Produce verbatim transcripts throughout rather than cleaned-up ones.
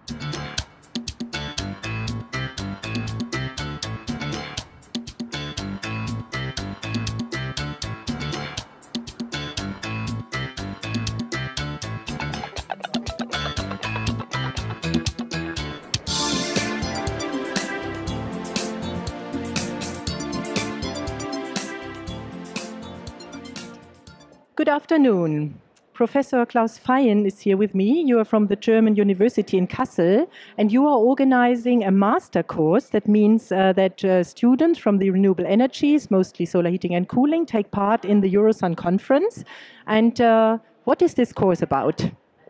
Good afternoon. Professor Klaus Feyen is here with me. You are from the German University in Kassel, and you are organizing a master course. That means uh, that uh, students from the renewable energies, mostly solar heating and cooling, take part in the Eurosun conference. And uh, what is this course about?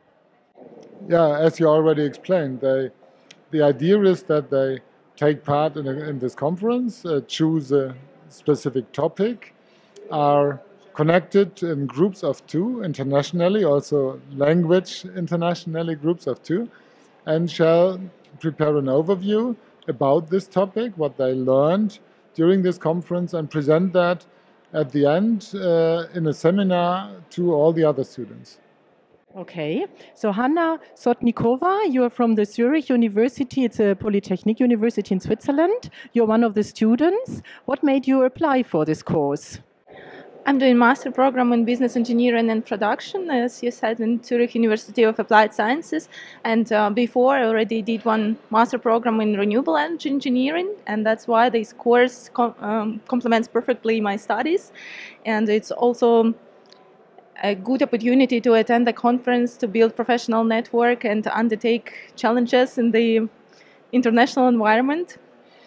Yeah, as you already explained, they, the idea is that they take part in, a, in this conference, uh, choose a specific topic, are connected in groups of two internationally, also language internationally groups of two, and shall prepare an overview about this topic, what they learned during this conference, and present that at the end uh, in a seminar to all the other students. Okay, so Hanna Sotnikova, you are from the Zurich University. It's a polytechnic university in Switzerland. You're one of the students. What made you apply for this course? I'm doing master program in business engineering and production, as you said, in Zurich University of Applied Sciences. And uh, before I already did one master program in renewable energy engineering, and that's why this course com um, complements perfectly my studies. And it's also a good opportunity to attend the conference, to build professional network and to undertake challenges in the international environment.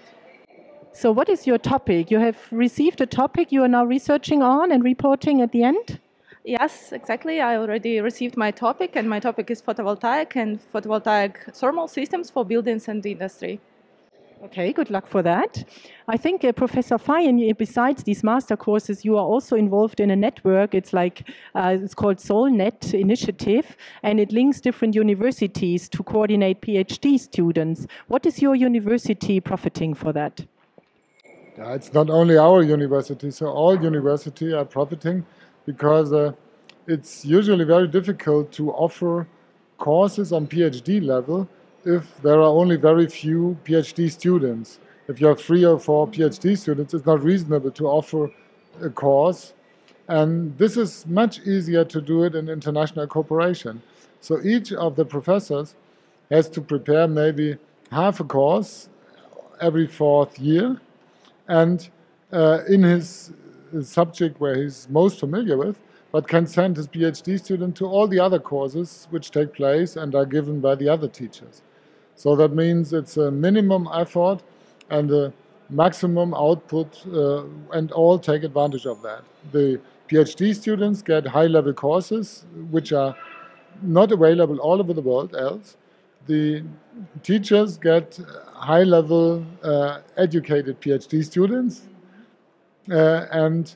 So what is your topic? You have received a topic you are now researching on and reporting at the end? Yes, exactly. I already received my topic, and my topic is photovoltaic and photovoltaic thermal systems for buildings and industry. Okay, good luck for that. I think uh, Professor Feyen, besides these master courses, you are also involved in a network. It's like, uh, it's called SolNet Initiative, and it links different universities to coordinate PhD students. What is your university profiting for that? Yeah, it's not only our university, so all universities are profiting because uh, it's usually very difficult to offer courses on PhD level if there are only very few PhD students. If you have three or four PhD students, it's not reasonable to offer a course. And this is much easier to do it in international cooperation. So each of the professors has to prepare maybe half a course every fourth year. And uh, in his, his subject where he's most familiar with, but can send his PhD student to all the other courses which take place and are given by the other teachers. So that means it's a minimum effort and a maximum output, uh, and all take advantage of that. The PhD students get high-level courses which are not available all over the world else. The teachers get high-level uh, educated PhD students, uh, and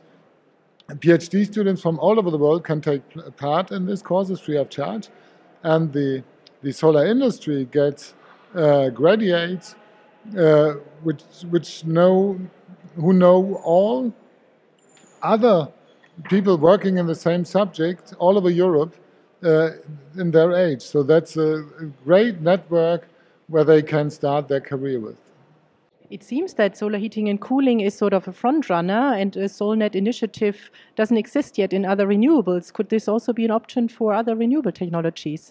PhD students from all over the world can take part in these courses free of charge. And the, the solar industry gets uh, graduates uh, which, which know, who know all other people working in the same subject all over Europe uh, in their age. So that's a great network where they can start their career with. It seems that solar heating and cooling is sort of a front runner, and a SolNet initiative doesn't exist yet in other renewables. Could this also be an option for other renewable technologies?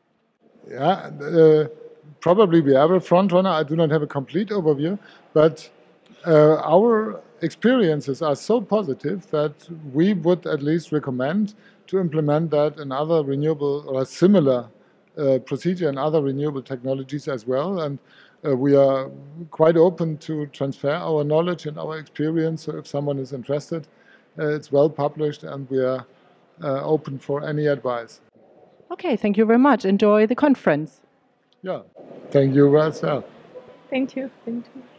Yeah, uh, probably we are a front runner. I do not have a complete overview, but uh, our experiences are so positive that we would at least recommend to implement that in other renewable or similar uh, procedure in other renewable technologies as well. And uh, we are quite open to transfer our knowledge and our experience. So if someone is interested, uh, it's well published, and we are uh, open for any advice. Okay, thank you very much. Enjoy the conference. Yeah, thank you as well. Thank you. Thank you.